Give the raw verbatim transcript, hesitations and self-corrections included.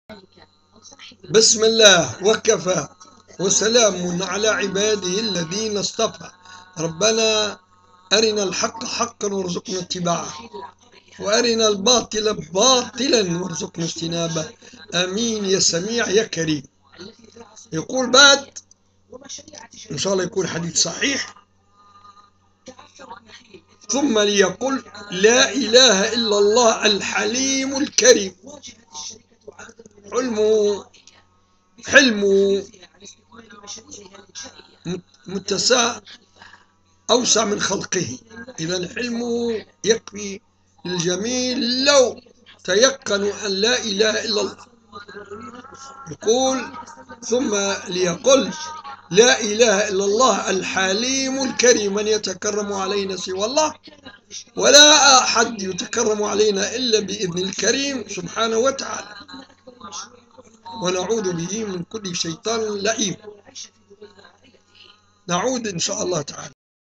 بسم الله وكفى وسلام على عباده الذين اصطفى. ربنا أرنا الحق حقا وارزقنا اتباعه، وأرنا الباطل باطلا وارزقنا اجتنابه. آمين يا سميع يا كريم. يقول بعد إن شاء الله يكون حديث صحيح: ثم ليقل لا إله إلا الله الحليم الكريم. حلمه حلمه متسع أوسع من خلقه، إذا حلمه يكفي للجميل لو تيقنوا أن لا إله إلا الله. يقول ثم ليقل لا إله إلا الله الحليم الكريم. من يتكرم علينا سوى الله، ولا أحد يتكرم علينا إلا بإذن الكريم سبحانه وتعالى، ونعوذ به من كل شيطان لئيم. نعود إن شاء الله تعالى.